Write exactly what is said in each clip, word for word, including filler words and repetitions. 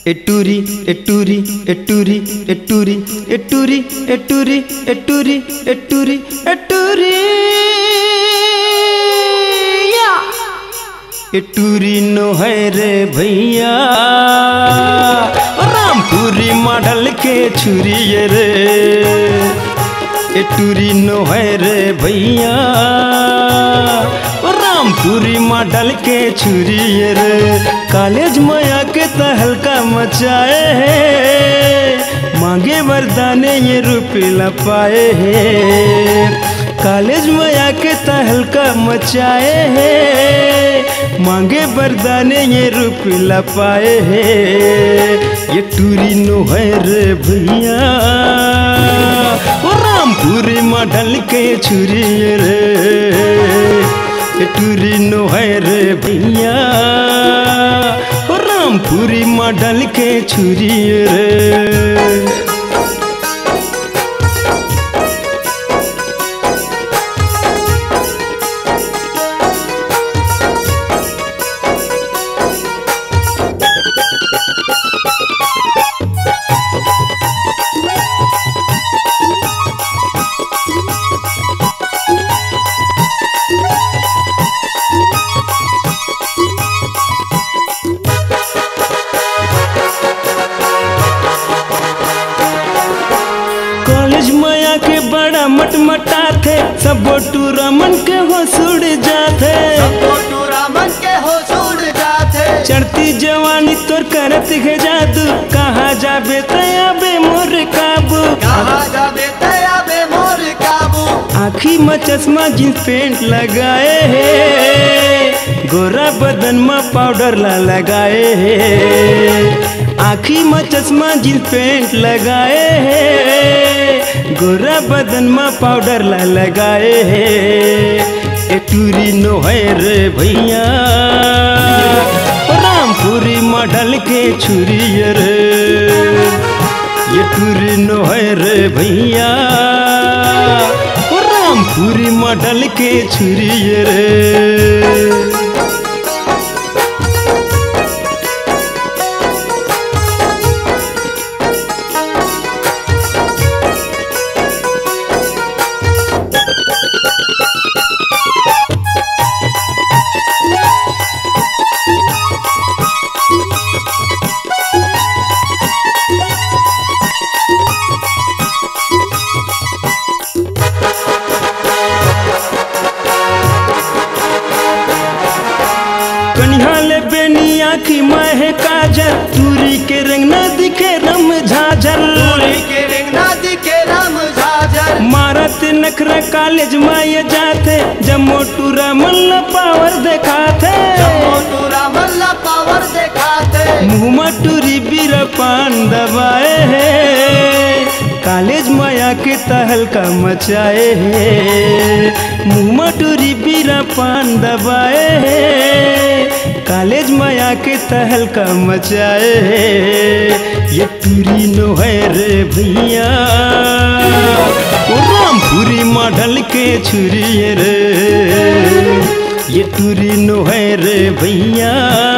एटूरी एटूरी एटूरी एटूरी एटूरी एटूरी एटूरी एटूरी एटूरी एटूरी नो है रे भैया रामपुरी मॉडल के छुरी रे एटूरी नो है रे भैया रामपुरी मॉडल के छुरी रे कॉलेज माया के तहलका मचाए है मांगे वरदाने ये रुपये पाए है कॉलेज माया के तहलका मचाए है मांगे वरदाने ये रुपये पाए है ये टूरी नो है रे भैया रामपुरी मॉडल के छुरी रे टूरी नो है रे भैया रामपुरी मॉडल के छुरी रे माया के बड़ा मटमटा थे सब टूरा मन के हो सुड़ जाते मन के हो सुड़ जाते चढ़ती जवानी तोर करत है जादू कहाँ जाबे तयाबे मोर काबू कहाँ जाबे तयाबे मोर काबू आँखी में चश्मा जींस पेंट लगाए है गोरा बदन में पाउडर ला लगाए है आँखी में चश्मा जींस पेंट लगाए है गोरा बदन में पाउडर ला लगाए है एटूरी नो है रे भैया रामपुरी मॉडल के छुरी रे ये टूरी नो है रे भैया रामपुरी मॉडल के छुरी रे कनिहाले बेनी आँखी में है काजल टूरी के रंग न दिखे रम झाझर टूरी के रंग न दिखे रम झाझर मारत नखरा कॉलेज में ये जाते जम्मो टूरा मल्ला पावर दिखाते जम्मो टूरा मल्ला पावर दिखाते मुँह में टूरी बीरा पान दबाए है कॉलेज माया के तहलका मचाए है मुँह में टूरी बीरा पान दबाए है कॉलेज माया के तहलका मचाए है ये टूरी नो है रे भैया रामपुरी मॉडल के छुरी रे ये टूरी नो है रे भैया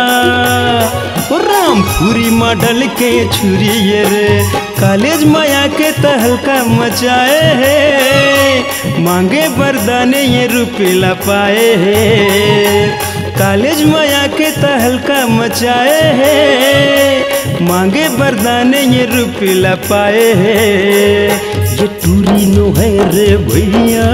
रामपुरी मॉडल के छुरी रे कॉलेज माया के तहलका मचाए है मांगे वरदाने ये रुपये पाए है कॉलेज माया के तहलका मचाए है मांगे वरदाने ये रुपये पाए है ये टूरी नो है रे भैया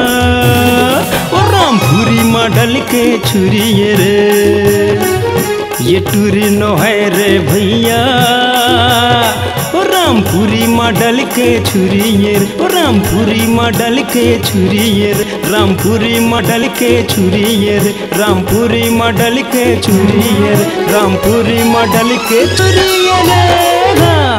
रामपुरी मॉडल के छुरी रे ये टूरी नो है रे भैया रामपुरी मॉडल के छुरी रे रामपुरी मॉडल के छुरी रे रामपुरी मॉडल के छुरी रे रामपुरी मॉडल के छुरी रे रामपुरी मॉडल के छुरी रे।